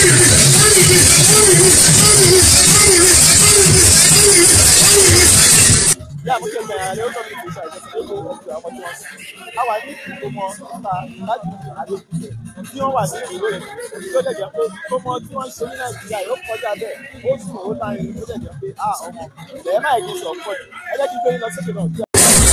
Yeah, I'm okay, man. They also need to decide. How I need to go more. I don't tí wọ́n wà ní ìwé tó dẹ̀ jẹ́ pé tó mọ tí wọ́n ṣe ní Nàìjíríà yóò kọjá bẹ́ẹ̀ ó sì ó láyé tó dẹ̀ jẹ́ pé ọmọ bẹ̀rẹ̀ máa yẹ sọ pọ̀ ẹ jẹ́ kí n gbé yín lọ sókè náà.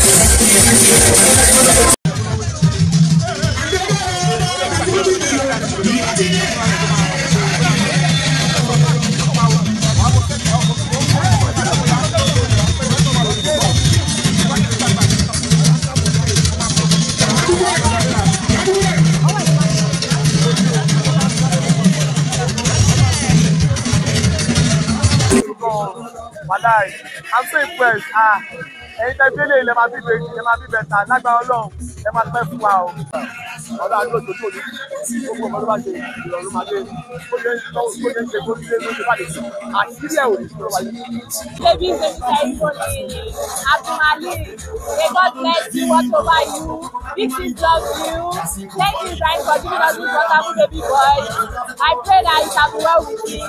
I'm so impressed. Ẹ̀yin tẹ́ délé ilẹ̀ máa bí bẹ́ẹ̀ ẹ máa bí bẹ́ẹ̀ ta lágbára Ọlọ́run ẹ máa pẹ́ fún wa o. Ọ̀dọ́ àdúgbò tó tó ní gbogbo ọmọ ló bá ṣe ìrọ̀rùn máa dé. Ó lè ń ṣe kó nílé ló ṣe bá lè sùn. Àṣírí ẹ̀ ò ní sọ̀rọ̀ wáyé. Baby is a ceremony. Abdulmali, may God bless you, watch over you. Big sis loves you. Thank you, Brian, for giving us this wonderful baby boy. I pray that it shall be well with you.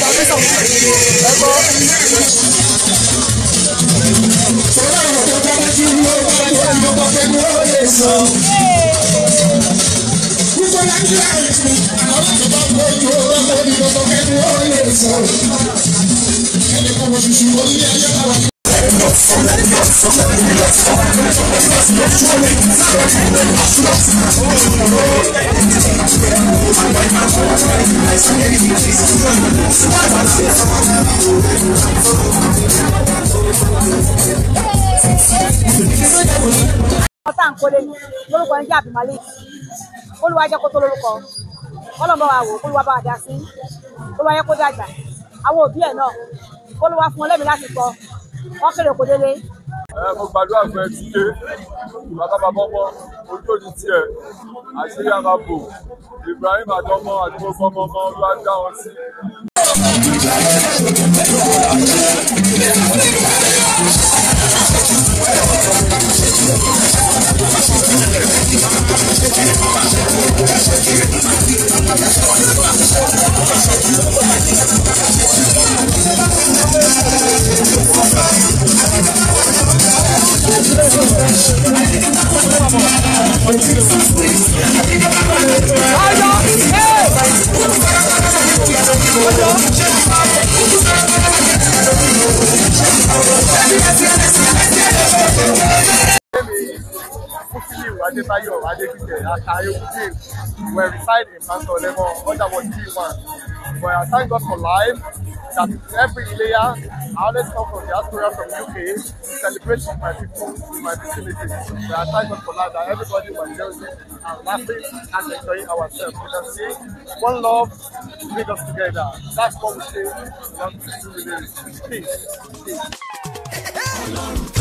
Lórúkọ ń jẹ́ Abdulmali Olúwa jẹ́ kó tó lórúkọ Ọlọ́run bá wa wò Olúwa bá wa dá sí Olúwa yẹ kó dàgbà àwọn òbí ẹ̀ náà Olúwa fún ọlẹ́mì láti kọ wọ́n kéré kó délé. Mo gbàdúrà fún ẹ tíye bàbá bàbá ọmọ ojú òní tiẹ̀ àṣírí àmàbò Ibrahim àtọmọ àti gbogbo ọmọ ọmọ Olúwa dá wọn sí. Family of Adegbite were residing in Pastor Lemon under what we want. But I thank God for life. That every layer, I always come from diaspora from UK to celebrate with my people in my vicinity. But I thank God for life that everybody was healthy and laughing and enjoying ourselves. You can see one love brings us together. That's what we say. We want to do with it. Peace. Peace.